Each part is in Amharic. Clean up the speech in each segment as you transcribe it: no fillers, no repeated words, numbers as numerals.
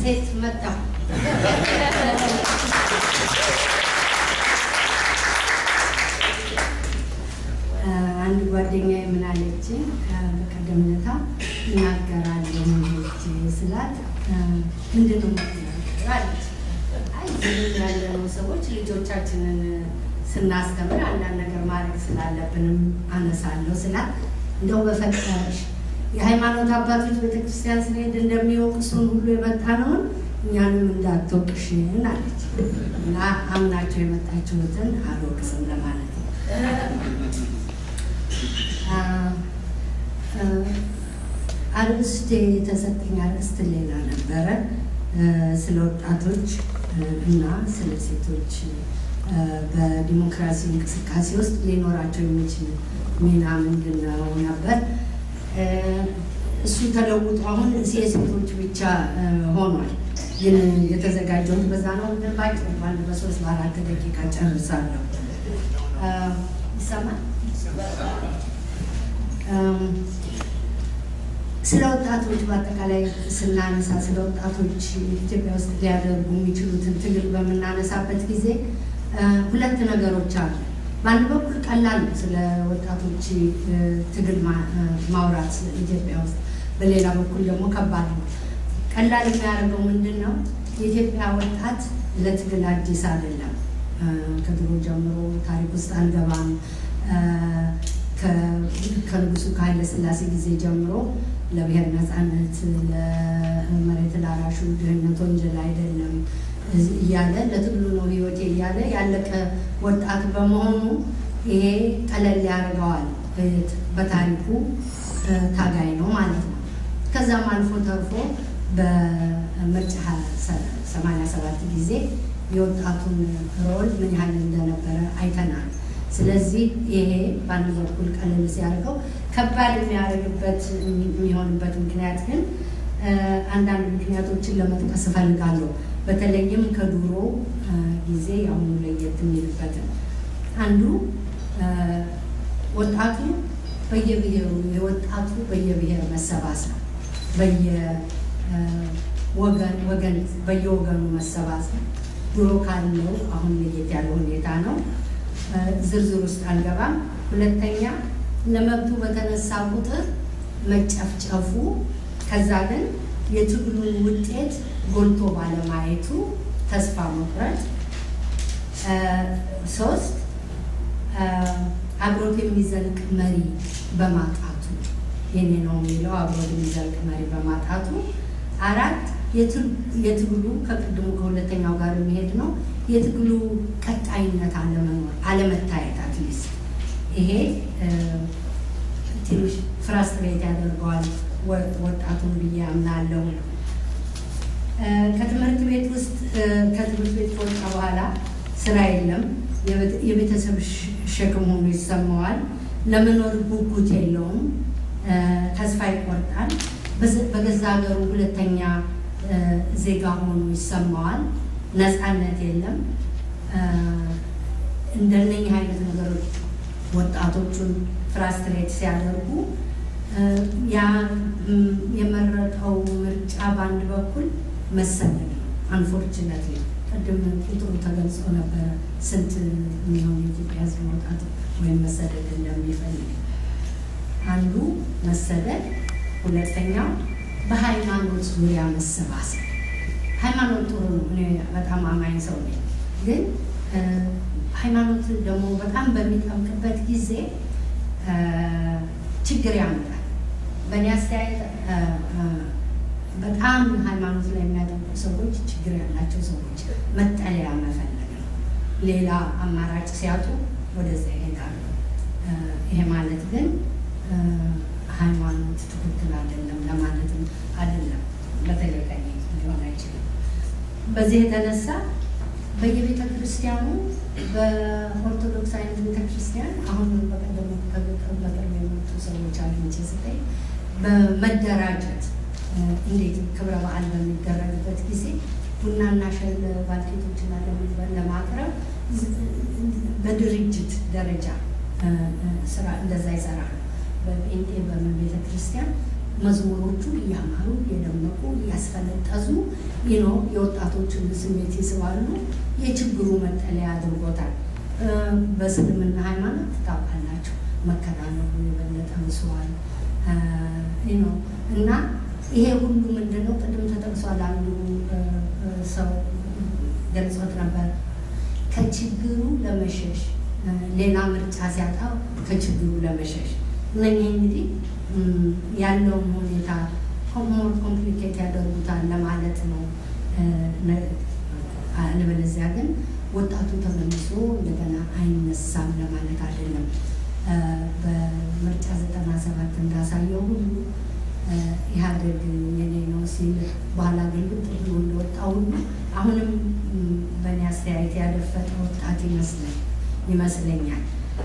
ሴት መጣ አንድ ጓደኛዬ ምን አለች በቀደምነታ እናገራለሁ ስላት ምንድነው ማለት አይ ያለው ሰዎች ልጆቻችንን ስናስተምር አንዳንድ ነገር ማድረግ ስላለብንም አነሳለሁ ስላት እንደው በፈጠረሽ የሃይማኖት አባቶች ቤተክርስቲያን ስለሄድ እንደሚወቅሱን ሁሉ የመጣ ነው እኛንም እንዳትወቅሽን አለች እና አምናቸው የመጣችሁትን አልወቅስም ለማለት ነው አርስቴ ተሰጠኝ አርስት ሌላ ነበረ ስለ ወጣቶች እና ስለ ሴቶች በዲሞክራሲ እንቅስቃሴ ውስጥ ሊኖራቸው የሚችል ሚና ምንድነው ነበር እሱ ተለውጦ አሁን የሴቶች ብቻ ሆኗል ግን የተዘጋጀው በዛ ነው እንደባጭ ባንድ በ3 4 ደቂቃ ጨርሳለሁ ይሰማል ስለ ወጣቶች በአጠቃላይ ስናነሳ ስለ ወጣቶች ኢትዮጵያ ውስጥ ሊያደርጉ የሚችሉትን ትግል በመናነሳበት ጊዜ ሁለት ነገሮች አሉ በአንድ በኩል ቀላል ስለ ወጣቶች ትግል ማውራት ኢትዮጵያ ውስጥ በሌላ በኩል ደግሞ ከባድ ነው ቀላል የሚያደርገው ምንድነው የኢትዮጵያ ወጣት ለትግል አዲስ አይደለም ከድሮ ጀምሮ ታሪክ ውስጥ አልገባም ከንጉሱ ኃይለ ሥላሴ ጊዜ ጀምሮ ለብሔር ነፃነት ለመሬት ላራሹ ድህነት ወንጀል አይደለም እያለ ለትግሉ ነው ህይወቴ እያለ ያለቀ ወጣት በመሆኑ ይሄ ቀለል ያደርገዋል በታሪኩ ታጋይ ነው ማለት ነው ከዛም አልፎ ተርፎ በምርጫ 87 ጊዜ የወጣቱን ሮል ምን ያህል እንደነበረ አይተናል ስለዚህ ይሄ ባንድ በኩል ቀለል ሲያደርገው ከባድ የሚያደርግበት የሚሆንበት ምክንያት ግን አንዳንድ ምክንያቶችን ለመጥቀስ እፈልጋለሁ በተለይም ከድሮ ጊዜ አሁን ለየት የሚልበት አንዱ ወጣቱ በየብሔሩ የወጣቱ በየብሔር መሰባሰብ በየወገኑ መሰባሰብ ድሮ ካለው አሁን ለየት ያለው ሁኔታ ነው ዝርዝር ውስጥ አልገባም ሁለተኛ ለመብቱ በተነሳ ቁጥር መጨፍጨፉ ከዛ ግን የትግሉ ውጤት ጎልቶ ባለማየቱ ተስፋ መቁረጥ 3 አብሮት የሚዘልቅ መሪ በማጣቱ የኔ ነው የሚለው አብሮት የሚዘልቅ መሪ በማጣቱ 4 የትግሉ ከቅድሙ ከሁለተኛው ጋር የሚሄድ ነው የትግሉ ቀጣይነት አለመታየት አትሊስት ይሄ ትንሽ ፍራስትሬት ያደርገዋል ወጣቱን ብዬ አምናለሁ ከትምህርት ቤት ውስጥ ከትምህርት ቤት ከወጣ በኋላ ስራ የለም የቤተሰብ ሸክም ሆኖ ይሰማዋል ለመኖር ጉጉት የለውም ተስፋ ይቆርጣል በገዛ ሀገሩ ሁለተኛ ዜጋ ሆኖ ይሰማዋል ነፃነት የለም እንደነኛ አይነት ነገሮች ወጣቶቹን ፍራስትሬት ሲያደርጉ ያ የመረጠው ምርጫ ባንድ በኩል መሰደድ ነው አንፎርቹኔትሊ ቀደም ቁጥሩ ተገልጾ ነበር ስንት የሚሆን የኢትዮጵያ ሕዝብ ወጣት ወይም መሰደድ እንደሚፈልግ አንዱ መሰደድ ሁለተኛው በሃይማኖት ዙሪያ መሰባሰብ ሃይማኖት ጥሩ ነው እኔ በጣም አማኝ ሰው ነኝ ግን ሃይማኖት ደግሞ በጣም በሚጠምቅበት ጊዜ ችግር ያመጣል በእኔ አስተያየት በጣም ሃይማኖት ላይ የሚያጠምቁ ሰዎች ችግር ያላቸው ሰዎች መጠለያ መፈለግ ነው ሌላ አማራጭ ሲያጡ ወደዛ ይሄዳሉ ይሄ ማለት ግን ሃይማኖት ትክክል አይደለም ለማለትም አይደለም በተለይ ሊሆን አይችልም በዚህ የተነሳ በየቤተ ክርስቲያኑ በኦርቶዶክስ አይነት ቤተ ክርስቲያን አሁን በቀደም ከበቀር የመጡ ሰዎች አግኝቼ ስጠይ በመደራጀት እንዴት ክብረ በዓል በሚደረግበት ጊዜ ቡናና ሻይ ለባልቴቶችና ለማቅረብ በድርጅት ደረጃ ስራ እንደዛ ይሰራሉ በጴንጤ በቤተ ክርስቲያን መዝሙሮቹ ያማሩ የደመቁ ያስፈለጠዙ የወጣቶችን ስሜት ይስባሉ የችግሩ መጠለያ አድርጎታል በእስልምና ሃይማኖት ታውቃላችሁ መከራነው የበለጠ መስዋዕት እና ይሄ ሁሉ ምንድነው ቅድም ተጠቅሷል አንዱ ሰው ገልጾት ነበር ከችግሩ ለመሸሽ ሌላ ምርጫ ሲያጣ ከችግሩ ለመሸሽ እነኚህ እንግዲህ ያለው ሁኔታ ሞር ኮምፕሊኬት ያደርጉታል ለማለት ነው አለበለዚያ ግን ወጣቱ ተመልሶ እንደገና አይነሳም ለማለት አይደለም በምርጫ 97 እንዳሳየው ሁሉ ኢህአዴግ የኔ ነው ሲል በኋላ ግን ብሎ እንደወጣው አሁንም በእኔ አስተያየት ያደፈጠ ወጣት ይመስለኛል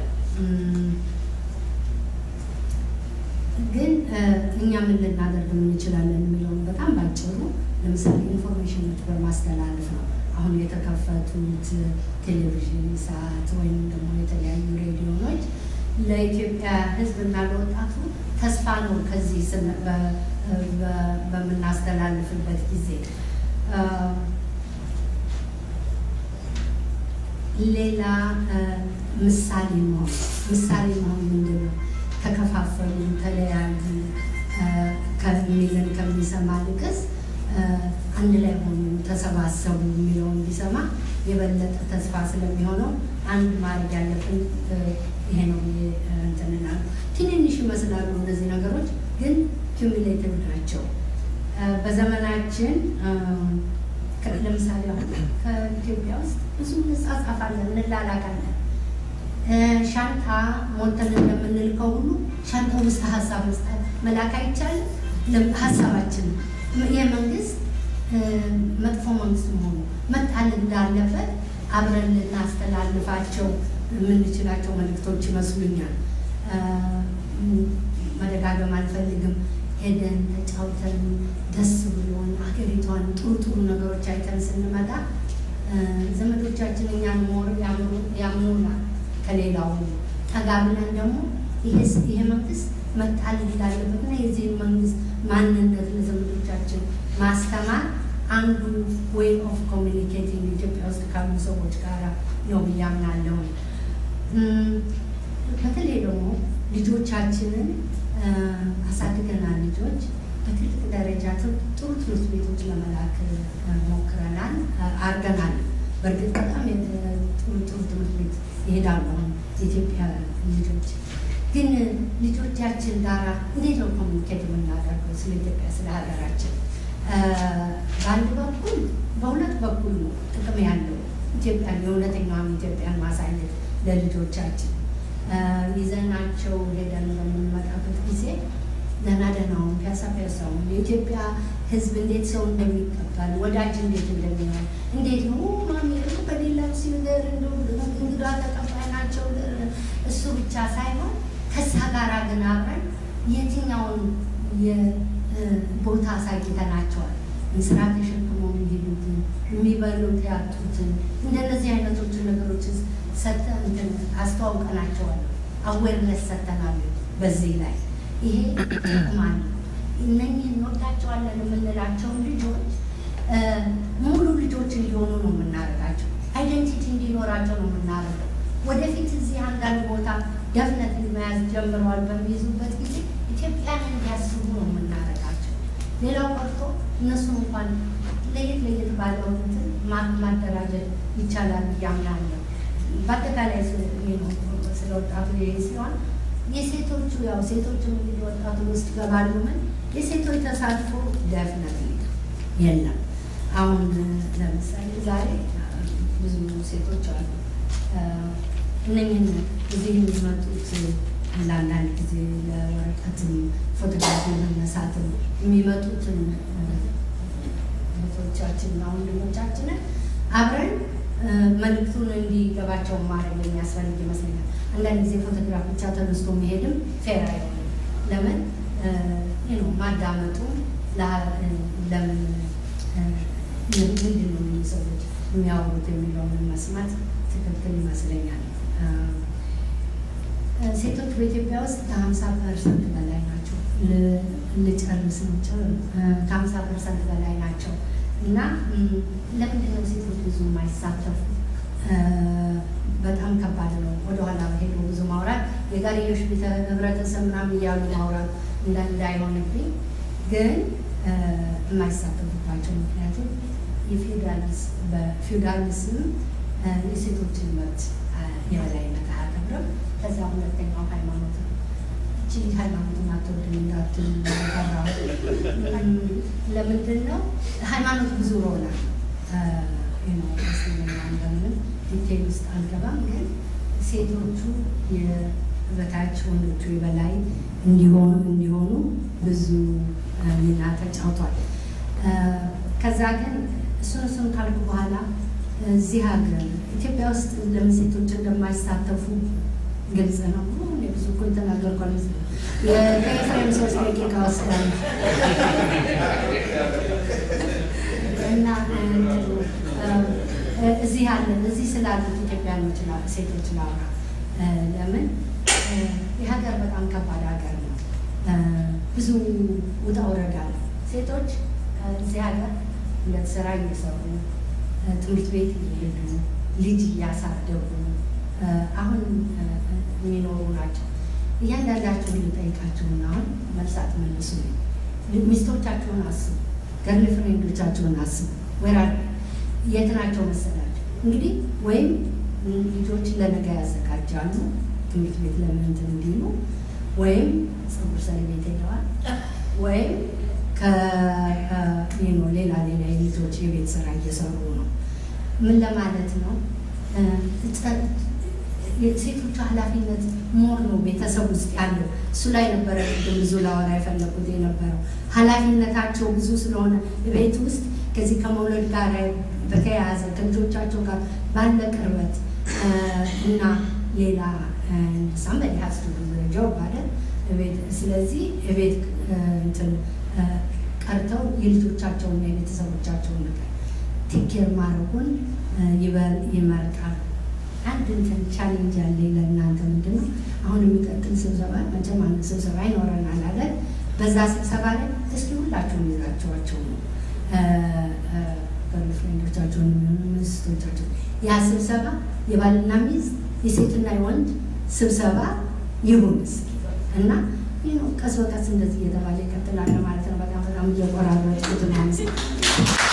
ግን እኛ ምን ልናደርግ እንችላለን የሚለውን በጣም ባጭሩ ለምሳሌ ኢንፎርሜሽኖች በማስተላለፍ ነው አሁን የተከፈቱት ቴሌቪዥን ሰዓት ወይም ደግሞ የተለያዩ ሬዲዮኖች ለኢትዮጵያ ህዝብና ለወጣቱ ተስፋ ነው ከዚህ በምናስተላልፍበት ጊዜ ሌላ ምሳሌ ነው ምንድነው ተከፋፈሉ ተለያዩ ከሚልን ከሚሰማ ልቅስ አንድ ላይ ሆኑ ተሰባሰቡ የሚለውን ቢሰማ የበለጠ ተስፋ ስለሚሆነው አንድ ማድረግ ያለብን ይሄ ነው እንተና ትንንሽ ይመስላሉ እነዚህ ነገሮች ግን ኩሙሌቲቭ ናቸው በዘመናችን ለምሳሌ ከኢትዮጵያ ውስጥ ብዙ እንጻጻፋለን እንላላካለን ሻንጣ ሞልተን እንደምንልከው ሁሉ ሻንጣው ውስጥ ሀሳብ መስጠት መላክ አይቻልም ሀሳባችን የመንግስት መጥፎ መንግስት መሆኑ መጣል እንዳለበት አብረን ልናስተላልፋቸው የምንችላቸው መልእክቶች ይመስሉኛል መደጋገም አልፈልግም ሄደን ተጫውተን ደስ ብሎን አገሪቷን ጥሩ ነገሮች አይተን ስንመጣ ዘመዶቻችን እኛን ሞር ያምኑናል ከሌላው ተጋብለን ደግሞ ይሄ መንግስት መጣል እንዳለበትና የዚህ መንግስት ማንነት ለዘመዶቻችን ማስተማር አንዱ way of communicating ኢትዮጵያ ውስጥ ካሉ ሰዎች ጋር ነው ብያምናለሁ በተለይ ደግሞ ልጆቻችንን አሳድገናል ልጆች በትልቅ ደረጃ ጥሩ ትምህርት ቤቶች ለመላክ ሞክረናል አርገናል በእርግጥ በጣም ጥሩ ትምህርት ቤት ይሄዳሉ የኢትዮጵያ ልጆች ግን ልጆቻችን ጋር እንዴት ነው ኮሚኒኬት የምናደርገው ስለ ኢትዮጵያ ስለ ሀገራችን በአንድ በኩል በሁለት በኩል ነው ጥቅም ያለው ኢትዮጵያ የእውነተኛውን ኢትዮጵያን ማሳየት ለልጆቻችን ይዘናቸው ሄደን በምንመጣበት ጊዜ ደናደናውን ፒያሳው የኢትዮጵያ ህዝብ እንዴት ሰው እንደሚቀበል ወዳጅ እንዴት እንደሚሆን እንዴት ነው ማሚ በሌላው ሲነገር እንግዳ ተቀባይ ናቸው እሱ ብቻ ሳይሆን ከዛ ጋር ግን አብረን የትኛውን የቦታ ሳይተናቸዋል እንስራ ተሸክመው የሚሄዱትን የሚበሉት ያጡትን እንደነዚህ አይነቶች ነገሮች ሰተን አስተዋውቀናቸዋል አዌርነስ ሰተናል በዚህ ላይ ይሄ ማን እነኚህ እንወዳቸዋለን የምንላቸው ልጆች ሙሉ ልጆች እንዲሆኑ ነው የምናደርጋቸው አይደንቲቲ እንዲኖራቸው ነው የምናደርገው ወደፊት እዚህ አንዳንድ ቦታ ደፍነትሊ መያዝ ጀምረዋል በሚይዙበት ጊዜ ኢትዮጵያን እንዲያስቡ ነው የምናደርጋቸው ሌላው ቀርቶ እነሱ እንኳን ለየት ባለው ማደራጀት ይቻላል ያምናለሁ በአጠቃላይ ስለወጣቱ ይሄ ሲሆን የሴቶቹ ያው ሴቶቹ እንግዲህ ወጣቱ ውስጥ ገባሉ ምን የሴቶች ተሳትፎ ደፍነትሊ የለም አሁን ለምሳሌ ዛሬ ብዙ ሴቶች አሉ እነኚህ እዚህ የሚመጡት ለአንዳንድ ጊዜ ለወረቀትም ፎቶግራፊ ለመነሳትም የሚመጡትን ሴቶቻችንና ወንድሞቻችንን አብረን መልእክቱን እንዲገባቸው ማድረግ የሚያስፈልግ ይመስለኛል አንዳንድ ጊዜ ፎቶግራፍ ብቻ ተነስቶ መሄድም ፌር አይሆንም ለምን ማዳመጡ ለምን ምንድን ነው ሰዎች የሚያወሩት የሚለውን መስማት ትክክል ይመስለኛል ሴቶች በኢትዮጵያ ውስጥ ከ50% በላይ ናቸው ልጨርስ ነው ከ50% በላይ ናቸው እና ለምንድን ነው ሴቶች ብዙ የማይሳተፉ በጣም ከባድ ነው ወደ ኋላ ሄዶ ብዙ ማውራት የጋሪዮሽ ህብረተሰብ ምናምን እያሉ ማውራት እንዳይሆንብኝ ግን የማይሳተፉባቸው ምክንያቱም በፊውዳሊዝም የሴቶችን መብት የበላይነት አያከብርም ከዛ ሁለተኛው ሃይማኖት ነው እቺ ሃይማኖት ማተወደድ እንዳትሉ ለምንድን ነው ሃይማኖት ብዙ ሮላ እስልምና እንደምን ዲቴል ውስጥ አልገባም ግን ሴቶቹ የበታች ወንዶቹ የበላይ እንዲሆኑ ብዙ ሚና ተጫውቷል ከዛ ግን እሱን ካልኩ በኋላ እዚህ ሀገር ኢትዮጵያ ውስጥ ለምን ሴቶች እንደማይሳተፉ ግልጽ ነው ብዙ ኮንተናገር ኮሌጅ የፍሬም 3 ደቂቃ ወስዳል እና እዚህ ያለን እዚህ ስላሉት ኢትዮጵያኖች ሴቶች ላውራ ለምን የሀገር በጣም ከባድ ሀገር ነው ብዙ ውጣ ውረድ አለ ሴቶች እዚህ ሀገር ሁለት ስራ እየሰሩ ትምህርት ቤት እየሄዱ ልጅ እያሳደጉ አሁን የሚኖሩ ናቸው እያንዳንዳቸው ልጠይቃቸውና አሁን መልሳት መልሱ ሚስቶቻቸውን አስቡ ገርል ፍሬንዶቻቸውን አስቡ ወራ የት ናቸው መሰላቸው እንግዲህ ወይም ልጆች ለነገ ያዘጋጃሉ ትምህርት ቤት ለምን እንዲሉ ወይም ፀጉር ሰሪ ቤት ሄደዋል ወይም ሌላ ልጆች የቤት ስራ እየሰሩ ነው ምን ለማለት ነው ሴቶቹ ኃላፊነት ሞር ነው ቤተሰብ ውስጥ ያለው እሱ ላይ ነበረ ብዙ ላወራ የፈለኩት የነበረው ኃላፊነታቸው ብዙ ስለሆነ ቤት ውስጥ ከዚህ ከመውለድ ጋር በተያያዘ ከልጆቻቸው ጋር ባለ ቅርበት እና ሌላ somebody has to do the job አይደል ስለዚህ ቤት እንትን ቀርተው የልጆቻቸውን የቤተሰቦቻቸውን ነገር ቴክ ኬር ማድረጉን ይመርጣል አንድ እንትን ቻሌንጅ አለ ለእናንተ ምንድነው አሁን የሚቀጥል ስብሰባ መቼም አንድ ስብሰባ ይኖረናል አይደል በዛ ስብሰባ ላይ እስኪ ሁላችሁም ይዛችኋቸው ነው ፍሬንዶቻቸውን ሚስቶቻቸው ያ ስብሰባ የባልና ሚስት የሴትና የወንድ ስብሰባ ይሁን እና ቀስ በቀስ እንደዚህ እየተባለ ይቀጥላል ማለት ነው በጣም እየቆራረጥኩት ነው